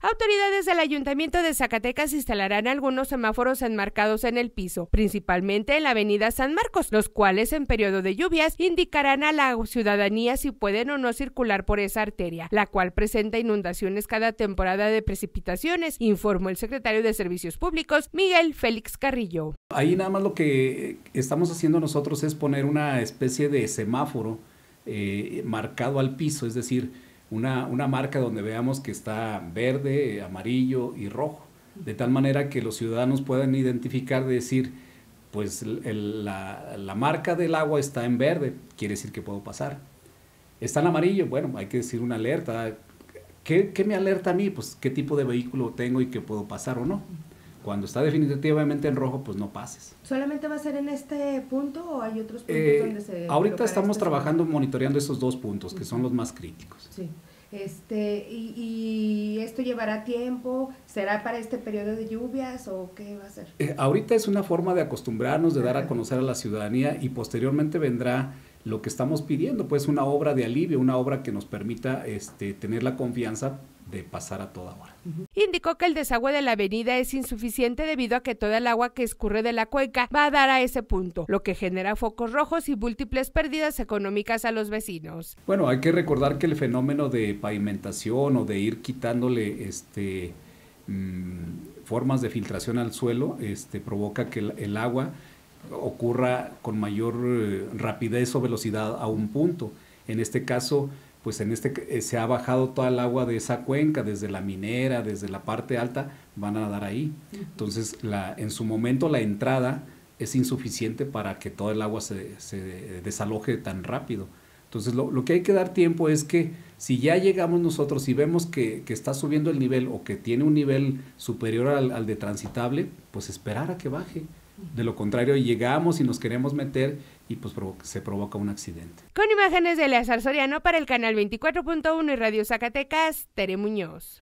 Autoridades del Ayuntamiento de Zacatecas instalarán algunos semáforos enmarcados en el piso, principalmente en la avenida San Marcos, los cuales en periodo de lluvias indicarán a la ciudadanía si pueden o no circular por esa arteria, la cual presenta inundaciones cada temporada de precipitaciones, informó el secretario de Servicios Públicos, Miguel Félix Carrillo. Ahí nada más lo que estamos haciendo nosotros es poner una especie de semáforo marcado al piso, es decir, una marca donde veamos que está verde, amarillo y rojo, de tal manera que los ciudadanos puedan identificar, decir, pues la marca del agua está en verde, quiere decir que puedo pasar. Está en amarillo, bueno, hay que decir una alerta. ¿Qué me alerta a mí? Pues qué tipo de vehículo tengo y que puedo pasar o no. Cuando está definitivamente en rojo, pues no pases. ¿Solamente va a ser en este punto o hay otros puntos donde se... Ahorita estamos trabajando, monitoreando esos dos puntos, que son los más críticos. Sí. ¿Y esto llevará tiempo? ¿Será para este periodo de lluvias o qué va a ser? Ahorita es una forma de acostumbrarnos, de dar a conocer a la ciudadanía y posteriormente vendrá lo que estamos pidiendo, pues una obra de alivio, una obra que nos permita tener la confianza de pasar a toda hora. Indicó que el desagüe de la avenida es insuficiente debido a que toda el agua que escurre de la cuenca va a dar a ese punto, lo que genera focos rojos y múltiples pérdidas económicas a los vecinos. Bueno, hay que recordar que el fenómeno de pavimentación o de ir quitándole formas de filtración al suelo provoca que el agua ocurra con mayor rapidez o velocidad a un punto. En este caso, pues se ha bajado toda el agua de esa cuenca, desde la minera, desde la parte alta, van a dar ahí. Entonces, en su momento la entrada es insuficiente para que todo el agua se desaloje tan rápido. Entonces, lo que hay que dar tiempo es que si ya llegamos nosotros y vemos que está subiendo el nivel o que tiene un nivel superior al de transitable, pues esperar a que baje. De lo contrario, llegamos y nos queremos meter y pues se provoca un accidente. Con imágenes de Eleazar Soriano para el canal 24.1 y Radio Zacatecas, Tere Muñoz.